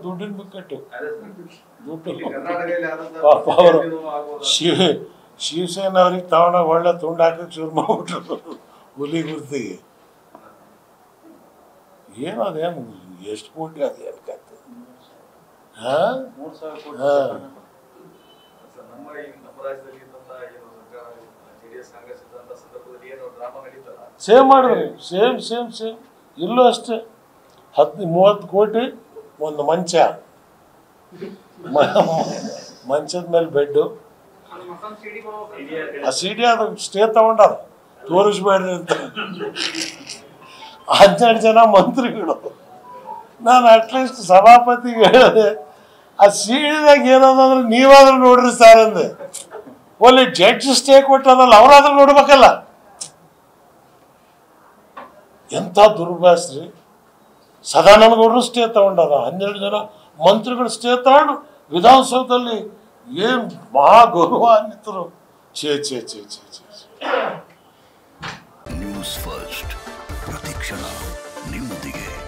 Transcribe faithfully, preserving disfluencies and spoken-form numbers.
ದುಡ್ಡಿನ ಬಿಕ್ಕಟ್ಟು ದುಡ್ಡು ಪಾಪ ಅವರು ಶಿವ ಶಿವಸೇನೆ ಅವ್ರಿಗೆ ತಗೊಂಡಾಗ ಒಳ್ಳೆ ತುಂಡು ಹಾಕಕ್ಕೆ ಶುರು ಮಾಡ್ಬಿಟ್ರು ಹುಲಿ ಗುರ್ತಿಗೆ. ಏನು ಅದೇನು ಎಷ್ಟು ಕೋಟಿ ಅದೇನು ಕತ್ತೆ ಹಾಂ ಹಾಂ ಸೇಮ್ ಮಾಡಿದ್ರು ಸೇಮ್ ಸೇಮ್ ಸೇಮ್ ಇಲ್ಲೂ ಅಷ್ಟೇ. ಹತ್ತು ಮೂವತ್ತು ಕೋಟಿ ಒಂದು ಮಂಚ, ಮಂಚದ ಮೇಲೆ ಬೆಡ್ಡು, ಆ ಸಿ ಡಿ ಅದು ಸ್ಟೇ ತಗೊಂಡಾರ ತೋರಿಸ್ಬೇಡ್ರಿ ಅಂತ. ಹನ್ನೆರಡು ಜನ ಮಂತ್ರಿಗಳು. ನಾನು ಅಟ್ಲೀಸ್ಟ್ ಸಭಾಪತಿಗೆ ಹೇಳಿದೆ ಆ ಸಿ ಡಿದಾಗ ಏನಂದ್ರೆ ನೀವಾದ್ರೂ ನೋಡ್ರಿ ಸರ್ ಅಂದೆ. ಒಳ್ಳೆ ಜಡ್ಜ್ ಸ್ಟೇ ಕೊಟ್ಟದಲ್ಲ ಅವರಾದ್ರೂ ನೋಡ್ಬೇಕಲ್ಲ. ಎಂಥ ದುರ್ಭಾಸ್ರಿ. ಸದಾನಂದಗೌಡರು ಸ್ಟೇ ತಗೊಂಡಾರ, ಹನ್ನೆರಡು ಜನ ಮಂತ್ರಿಗಳು ಸ್ಟೇ ತಗೊಂಡು ವಿಧಾನಸೌಧದಲ್ಲಿ ಏನು ಮಹಾ ಗೌರವಾನ್ವಿತರು. ಛೇ ಛೇ ಛೇ ಛೇ ಛೇ ನ್ಯೂಸ್ ಫಸ್ಟ್ ಪ್ರತಿಕ್ಷಣ ನಿಮ್ಮೊಂದಿಗೆ.